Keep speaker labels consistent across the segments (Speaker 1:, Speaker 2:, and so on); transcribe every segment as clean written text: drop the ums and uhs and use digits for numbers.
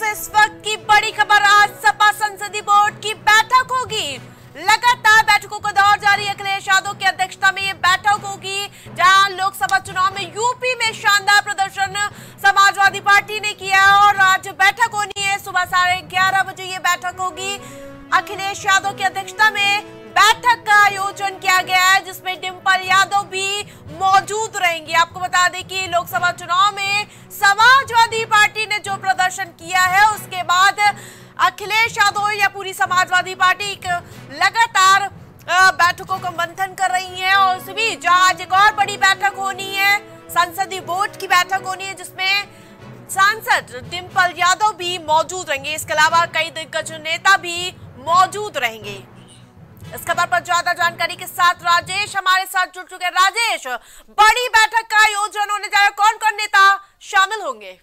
Speaker 1: इस वक्त की बड़ी खबर, आज सपा संसदीय बोर्ड की बैठक होगी। लगातार बैठकों का दौर जारी। अखिलेश यादव की अध्यक्षता में ये बैठक होगी, जहां लोकसभा चुनाव में यूपी में शानदार प्रदर्शन समाजवादी पार्टी ने किया और आज बैठक होनी है। सुबह 11:30 बजे ये बैठक होगी। अखिलेश यादव की अध्यक्षता में बैठक का आयोजन किया गया है, जिसमें डिंपल यादव भी मौजूद रहेंगी। आपको बता दें कि लोकसभा चुनाव में समाजवादी पार्टी ने जो प्रदर्शन किया है, उसके बाद अखिलेश यादव या पूरी समाजवादी पार्टी लगातार बैठकों का मंथन कर रही है। और इस बीच आज एक और बड़ी बैठक होनी है, संसदीय बोर्ड की बैठक होनी है, जिसमें सांसद डिंपल यादव भी मौजूद रहेंगे। इसके अलावा कई दिग्गज नेता भी मौजूद रहेंगे। इस खबर पर ज्यादा जानकारी के साथ राजेश हमारे साथ जुड़ चुके हैं। राजेश, बड़ी बैठक का आयोजन होने जा रहा है, कौन कौन नेता शामिल होंगे?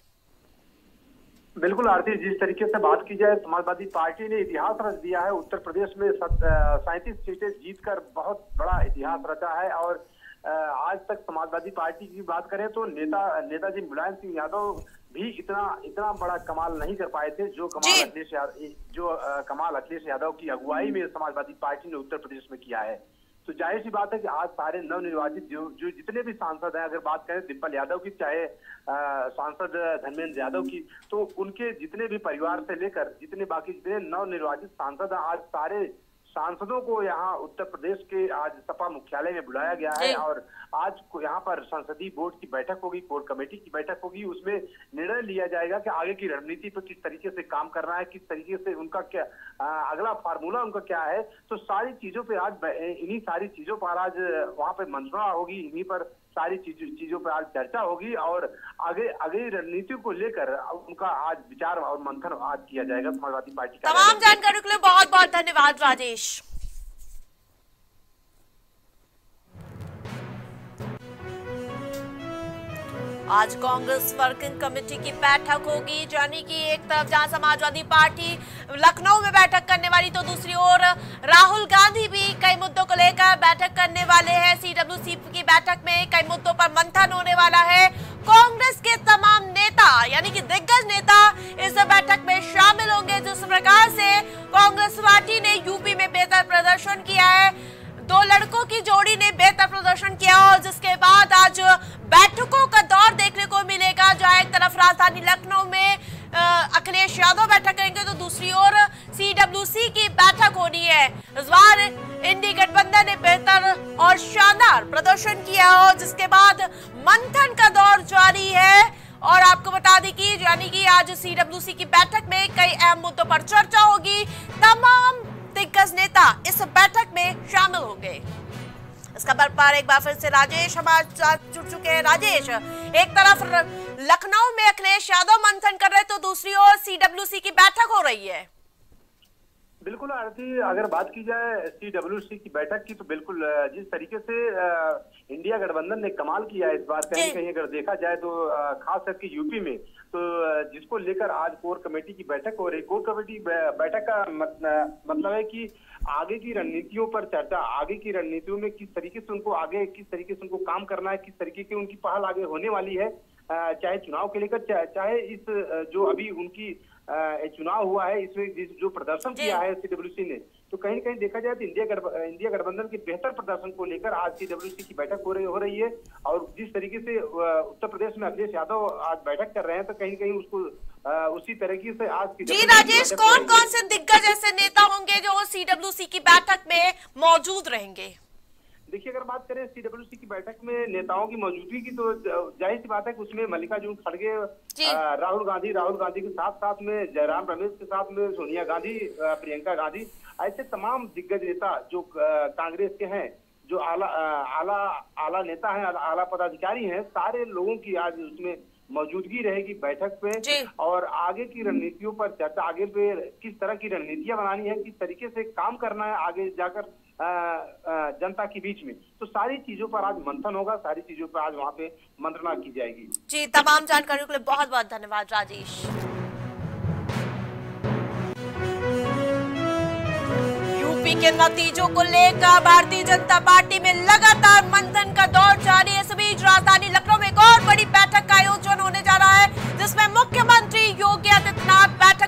Speaker 2: बिल्कुल आरती, जिस तरीके से बात की जाए, समाजवादी पार्टी ने इतिहास रच दिया है। उत्तर प्रदेश में 37 सीटें जीतकर बहुत बड़ा इतिहास रचा है। और आज तक समाजवादी पार्टी की बात करें तो नेताजी मुलायम सिंह यादव भी इतना बड़ा कमाल नहीं कर पाए थे, जो कमाल अखिलेश यादव की अगुवाई में समाजवादी पार्टी ने उत्तर प्रदेश में किया है। तो जाहिर सी बात है कि आज सारे नवनिर्वाचित जो जितने भी सांसद हैं, अगर बात करें डिंपल यादव की, चाहे सांसद धर्मेंद्र यादव की, तो उनके जितने भी परिवार से लेकर जितने नवनिर्वाचित सांसद हैं, आज सारे सांसदों को यहाँ उत्तर प्रदेश के आज सपा मुख्यालय में बुलाया गया है। और आज यहाँ पर संसदीय बोर्ड की बैठक होगी, कोर कमेटी की बैठक होगी। उसमें निर्णय लिया जाएगा कि आगे की रणनीति पर किस तरीके से काम करना है, किस तरीके से उनका क्या अगला फार्मूला उनका क्या है। तो सारी चीजों पे आज इन्हीं सारी चीजों पर आज वहाँ पे मंत्रणा होगी, इन्हीं पर सारी चीजों पर आज चर्चा होगी और आगे रणनीति को लेकर उनका आज विचार और मंथन आज किया जाएगा समाजवादी पार्टी।
Speaker 1: तमाम जानकारी के लिए बहुत बहुत धन्यवाद राजेश। आज कांग्रेस वर्किंग कमेटी की बैठक होगी, यानी कि एक तरफ जहां समाजवादी पार्टी लखनऊ में बैठक करने वाली, तो दूसरी ओर राहुल गांधी भी कई मुद्दों को लेकर बैठक करने वाले हैं। सीडब्ल्यूसी की बैठक में कई मुद्दों पर मंथन होने वाला है। कांग्रेस के तमाम नेता यानी कि दिग्गज नेता इस बैठक में शामिल होंगे। जिस प्रकार से कांग्रेस पार्टी ने यूपी में बेहतर प्रदर्शन किया है, दो लड़कों की जोड़ी ने बेहतर प्रदर्शन किया, और जिसके बाद आज बैठकों का दौर देखने को मिलेगा, जहां एक तरफ राजधानी लखनऊ में अखिलेश यादव बैठक करेंगे, तो दूसरी ओर सीडब्ल्यूसी की बैठक होनी है। इस बार इंडी गठबंधन ने बेहतर और शानदार प्रदर्शन किया, और जिसके बाद मंथन का दौर जारी है। और आपको बता दें कि यानी कि आज सीडब्ल्यूसी की बैठक में कई अहम मुद्दों पर चर्चा होगी। तमाम दिग्गज नेता इस बैठक में शामिल होंगे। इस खबर पर एक बार फिर से राजेश हमारे साथ जुड़ चुके हैं। राजेश, एक तरफ लखनऊ में अखिलेश यादव मंथन कर रहे हैं, तो दूसरी ओर सीडब्ल्यूसी की बैठक हो रही है।
Speaker 2: बिल्कुल आरती, अगर बात की जाए सीडब्ल्यूसी की बैठक की, तो बिल्कुल जिस तरीके से इंडिया गठबंधन ने कमाल किया है इस बार, कहीं अगर देखा जाए तो खास करके यूपी में, तो जिसको लेकर आज कोर कमेटी की बैठक हो रही। कोर कमेटी बैठक का मतलब है कि आगे की रणनीतियों पर चर्चा, आगे की रणनीतियों में किस तरीके से उनको काम करना है, किस तरीके की उनकी पहल आगे होने वाली है, चाहे चुनाव के लेकर, चाहे इस जो अभी उनकी चुनाव हुआ है, इसमें जो प्रदर्शन किया है सीडब्ल्यूसी ने, तो कहीं कहीं देखा जाए तो इंडिया गठबंधन के बेहतर प्रदर्शन को लेकर आज सीडब्ल्यूसी की बैठक हो रही है। और जिस तरीके से उत्तर प्रदेश में अखिलेश यादव आज बैठक कर रहे हैं, तो कहीं कहीं उसको उसी तरीके से आज
Speaker 1: जी राजेश, कौन कौन से दिग्गज ऐसे नेता होंगे जो सीडब्ल्यूसी की बैठक में मौजूद रहेंगे?
Speaker 2: देखिए, अगर बात करें सीडब्ल्यूसी की बैठक में नेताओं की मौजूदगी की, तो जाहिर सी बात है कि उसमें मल्लिकार्जुन खड़गे, राहुल गांधी के साथ में जयराम रमेश के साथ में सोनिया गांधी, प्रियंका गांधी, ऐसे तमाम दिग्गज नेता जो कांग्रेस के हैं, जो आला नेता हैं, आला पदाधिकारी हैं, सारे लोगों की आज उसमें मौजूदगी रहेगी बैठक पे। और आगे की रणनीतियों पर चर्चा, आगे पे किस तरह की रणनीतियां बनानी है, किस तरीके से काम करना है आगे जाकर जनता के बीच में, तो सारी चीजों पर आज मंथन होगा, सारी चीजों पर आज वहाँ पे मंत्रणा की जाएगी।
Speaker 1: जी, तमाम जानकारियों के लिए बहुत बहुत धन्यवाद राजेश। यूपी के नतीजों को लेकर भारतीय जनता पार्टी में लगातार मंथन का दौर जारी है। इस बीच राजधानी लखनऊ में एक और बड़ी बैठक का आयोजन होने जा रहा है, जिसमें मुख्यमंत्री योगी आदित्यनाथ बैठक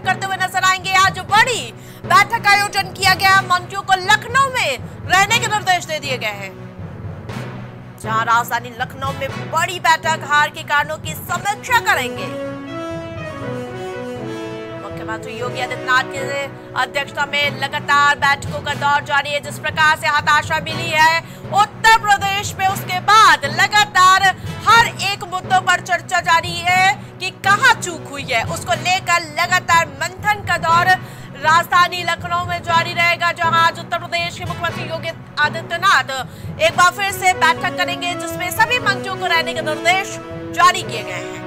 Speaker 1: रहने के निर्देश दे दिए गए हैं। जहां राजधानी लखनऊ में बड़ी बैठक हार के कारणों की समीक्षा करेंगे। मुख्यमंत्री योगी आदित्यनाथ की अध्यक्षता में लगातार बैठकों का दौर जारी है। जिस प्रकार से हताशा मिली है उत्तर प्रदेश में, उसके बाद लगातार हर एक मुद्दों पर चर्चा जारी है कि कहां चूक हुई है, उसको लेकर लगातार मंथन का दौर राजधानी लखनऊ में जारी रहेगा। जहां आज उत्तर प्रदेश के मुख्यमंत्री योगी आदित्यनाथ एक बार फिर से बैठक करेंगे, जिसमें सभी मंत्रियों को रहने के निर्देश जारी किए गए हैं।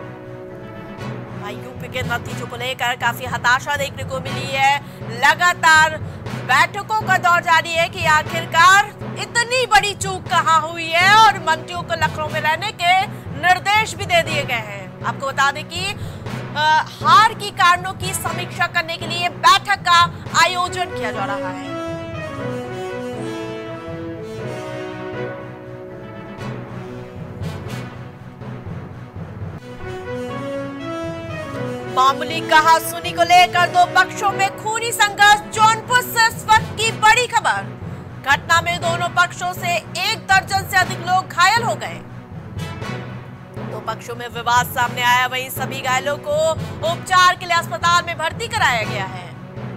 Speaker 1: यूपी के नतीजों को लेकर काफी हताशा देखने को मिली है। लगातार बैठकों का दौर जारी है कि आखिरकार इतनी बड़ी चूक कहां हुई है, और मंत्रियों को लखनऊ में रहने के निर्देश भी दे दिए गए हैं। आपको बता दें कि हार की कारणों की समीक्षा करने के लिए बैठक का आयोजन किया जा रहा है। मामूली कहासुनी को लेकर दो पक्षों में खूनी संघर्ष। जौनपुर से इस वक्त की बड़ी खबर। घटना में दोनों पक्षों से 1 दर्जन से अधिक लोग घायल हो गए। दो पक्षों में विवाद सामने आया, वहीं सभी घायलों को उपचार के लिए अस्पताल में भर्ती कराया गया है।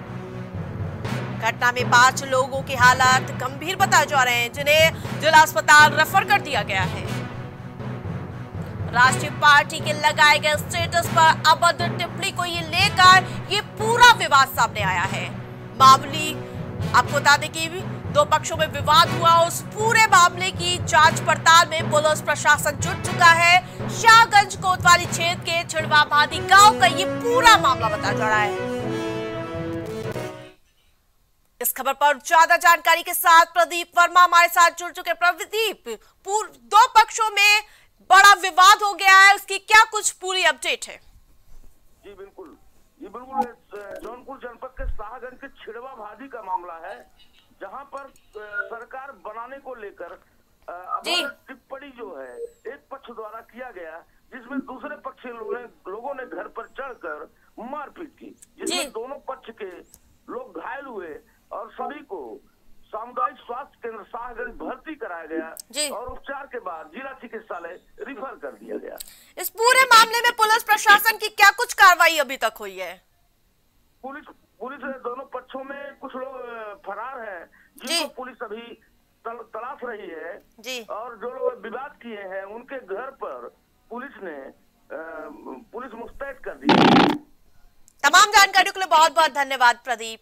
Speaker 1: घटना में 5 लोगों की हालत गंभीर बताए जा रहे हैं, जिन्हें जिला अस्पताल रेफर कर दिया गया है। राष्ट्रीय पार्टी के लगाए गए स्टेटस पर अभद्र टिप्पणी को ये लेकर ये पूरा विवाद सामने आया है। मामूली आपको बता दें कि दो पक्षों में विवाद हुआ, उस पूरे मामले की जांच पड़ताल में पुलिस प्रशासन जुट चुका है। शाहगंज कोतवाली क्षेत्र के छिड़वाबादी गांव का ये पूरा मामला बताया जा रहा है। इस खबर पर ज्यादा जानकारी के साथ प्रदीप वर्मा हमारे साथ जुड़ चुके। प्रदीप, दो पक्षों में बड़ा विवाद हो गया है, उसकी क्या कुछ पूरी अपडेट है?
Speaker 3: जी बिल्कुल, ये बिल्कुल जौनपुर जनपद के शाहगंज के छिड़वाबादी का मामला है, जहां पर सरकार बनाने को लेकर टिप्पणी जो है एक पक्ष द्वारा किया गया, जिसमें दूसरे पक्ष के लोगों ने घर पर चढ़कर मारपीट की, जिसमें दोनों पक्ष के लोग घायल हुए और सभी को सामुदायिक स्वास्थ्य केंद्र शाहगंज भर्ती कराया गया और उपचार के बाद जिला चिकित्सालय रिफर कर दिया गया।
Speaker 1: इस पूरे मामले में पुलिस प्रशासन की क्या कुछ कार्रवाई अभी तक हुई है?
Speaker 3: पुलिस दोनों पक्षों में कुछ लोग फरार हैं, जिनको पुलिस अभी तलाश रही है जी। और जो लोग विवाद किए हैं उनके घर पर पुलिस मुस्तैद कर दी।
Speaker 1: तमाम जानकारियों के लिए बहुत बहुत धन्यवाद प्रदीप।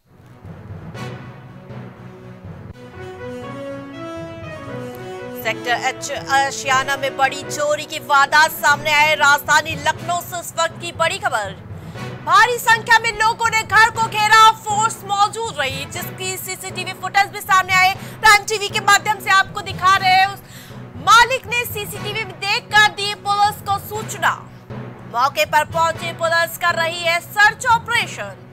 Speaker 1: सेक्टर एच आशियाना में बड़ी चोरी की वारदात सामने आए। राजधानी लखनऊ से इस वक्त की बड़ी खबर। भारी संख्या में लोगों ने घर को घेरा, फोर्स मौजूद रही, जिसकी सीसीटीवी फुटेज भी सामने आए। प्राइम टीवी के माध्यम से आपको दिखा रहे हैं। मालिक ने सीसीटीवी में देखकर दी पुलिस को सूचना। मौके पर पहुंची पुलिस कर रही है search operation.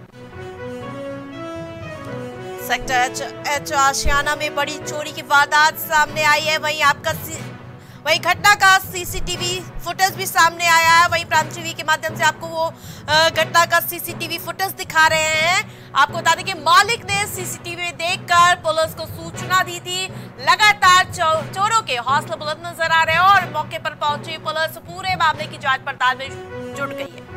Speaker 1: Sector H Aashiyana में बड़ी चोरी की वारदात सामने आई है। वहीं घटना का सीसीटीवी फुटेज भी सामने आया है। वहीं प्राइम टीवी के माध्यम से आपको वो घटना का सीसीटीवी फुटेज दिखा रहे हैं। आपको बता दें कि मालिक ने सीसीटीवी देखकर पुलिस को सूचना दी थी। लगातार चोरों के हौसले बुलंद नजर आ रहे हैं और मौके पर पहुंची पुलिस पूरे मामले की जांच पड़ताल में जुट गई है।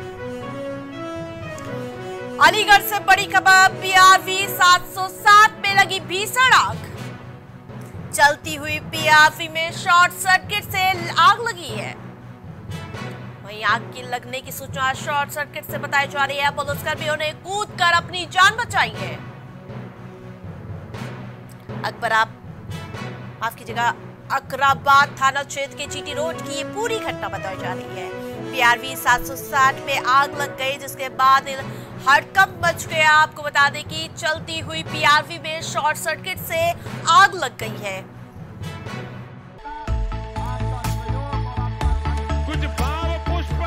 Speaker 1: अलीगढ़ से बड़ी खबर। पीआरवी 707 में लगी भीषण आग। चलती हुई पीआरवी में शॉर्ट सर्किट से आग लगी है। वहीं आग की लगने की सूचना शॉर्ट सर्किट से बताई जा रही है। पुलिसकर्मियों ने कूदकर अपनी जान बचाई है। अकराबाद थाना क्षेत्र के जीटी रोड की ये पूरी घटना बताई जा रही है। पीआरवी 760 में आग लग गई, जिसके बाद हड़कंप मच गया। आपको बता दें कि चलती हुई पीआरवी में शॉर्ट सर्किट से आग लग गई है।
Speaker 4: कुछ भाव पुष्प।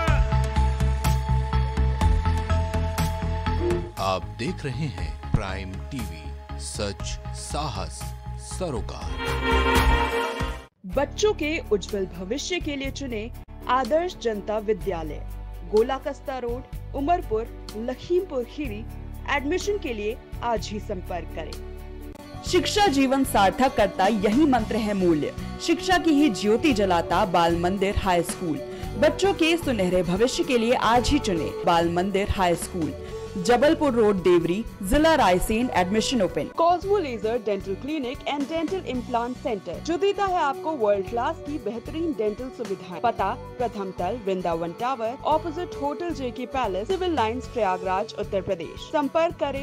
Speaker 5: आप देख रहे हैं प्राइम टीवी, सच साहस सरोकार।
Speaker 6: बच्चों के उज्जवल भविष्य के लिए चुने आदर्श जनता विद्यालय, गोला कस्ता रोड, उमरपुर, लखीमपुर खीरी। एडमिशन के लिए आज ही संपर्क करें। शिक्षा जीवन सार्थक करता, यही मंत्र है मूल्य। शिक्षा की ही ज्योति जलाता बाल मंदिर हाई स्कूल। बच्चों के सुनहरे भविष्य के लिए आज ही चुने Bal Mandir high school. Jabalpur road, Deori, जिला Raisen. Admission open. Cosmo laser dental clinic and dental implant centre, जो देता है आपको वर्ल्ड क्लास की बेहतरीन डेंटल सुविधाएं। पता प्रथम तल, Vrindavan tower, opposite hotel JK palace, civil lines, Prayagraj, Uttar Pradesh. संपर्क करें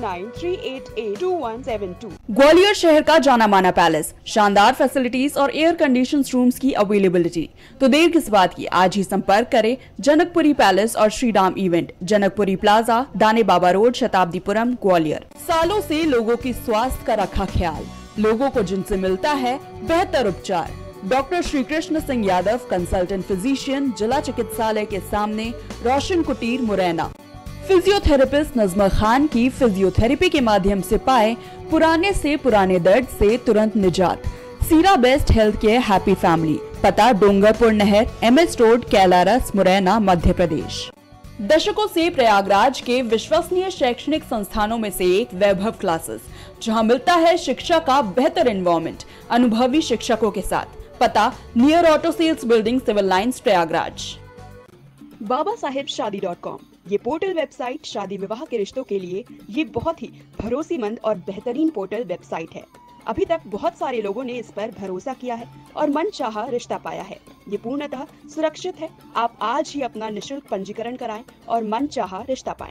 Speaker 6: 6938822172। ग्वालियर शहर का जाना माना पैलेस, शानदार फैसिलिटीज और एयर कंडीशन रूम्स की अवेलेबिलिटी। तो देर किस बात की, आज ही संपर्क करें जनकपुरी पैलेस और श्रीराम इवेंट, जनकपुरी प्लाजा, दाने बाबा रोड, शताब्दीपुरम, ग्वालियर। सालों से लोगों की स्वास्थ्य का रखा ख्याल, लोगों को जिनसे मिलता है बेहतर उपचार। Doctor Shri Krishna Singh Yadav, consultant physician, जिला चिकित्सालय के सामने, रोशन कुटीर, मुरैना। फिजियोथेरेपिस्ट नजमा खान की फिजियोथेरेपी के माध्यम से पाए पुराने से पुराने दर्द से तुरंत निजात। Seera best health care happy family. पता डोंगरपुर नहर, MS रोड, कैलारस, मुरैना, मध्य प्रदेश। दशकों से प्रयागराज के विश्वसनीय शैक्षणिक संस्थानों में से एक वैभव क्लासेस, जहां मिलता है शिक्षा का बेहतर एनवायरनमेंट अनुभवी शिक्षकों के साथ। पता near auto sales building, civil lines, Prayagraj. babasahebshadi.com, ये पोर्टल वेबसाइट शादी विवाह के रिश्तों के लिए ये बहुत ही भरोसेमंद और बेहतरीन पोर्टल वेबसाइट है। अभी तक बहुत सारे लोगों ने इस पर भरोसा किया है और मनचाहा रिश्ता पाया है। ये पूर्णतः सुरक्षित है। आप आज ही अपना निशुल्क पंजीकरण कराएं और मनचाहा रिश्ता पाएं।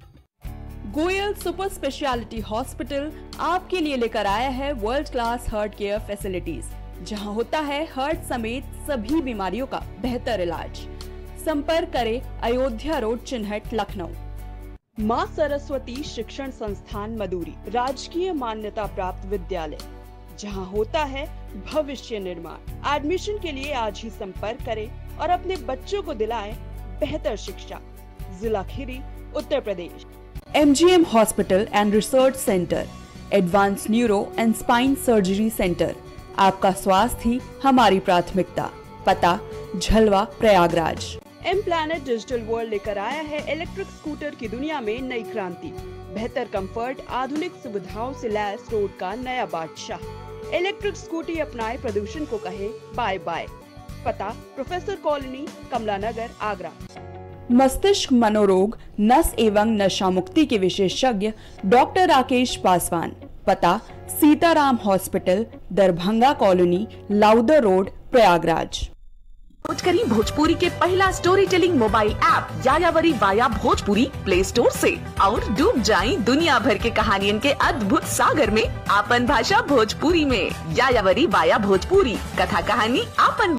Speaker 6: गोयल सुपर स्पेशलिटी हॉस्पिटल आपके लिए लेकर आया है world class heart care facilities, जहां होता है हार्ट समेत सभी बीमारियों का बेहतर इलाज। संपर्क करें अयोध्या रोड, चिन्हट, लखनऊ। माँ सरस्वती शिक्षण संस्थान मदुरी, राजकीय मान्यता प्राप्त विद्यालय, जहां होता है भविष्य निर्माण। एडमिशन के लिए आज ही संपर्क करें और अपने बच्चों को दिलाएं बेहतर शिक्षा। जिला Kheri, Uttar Pradesh. MGM hospital and research centre, advance neuro and spine surgery centre. आपका स्वास्थ्य ही हमारी प्राथमिकता। पता Jhalwa, Prayagraj. M planet digital world लेकर आया है इलेक्ट्रिक स्कूटर की दुनिया में नई क्रांति। बेहतर कंफर्ट, आधुनिक सुविधाओं से लैस रोड का नया बादशाह। इलेक्ट्रिक स्कूटी अपनाए, प्रदूषण को कहे बाय बाय। पता प्रोफेसर कॉलोनी, कमला नगर, आगरा। मस्तिष्क मनोरोग, नस एवं नशा मुक्ति के विशेषज्ञ डॉक्टर राकेश पासवान। पता Sitaram hospital, Darbhanga colony, Lowther road, Prayagraj.
Speaker 7: खोज करी भोजपुरी के पहला story telling mobile app Yayavari via Bhojpuri play store से और डूब जाएं दुनिया भर के कहानियन के अद्भुत सागर में आपन भाषा भोजपुरी में। यायावरी वाया भोजपुरी, कथा कहानी आपन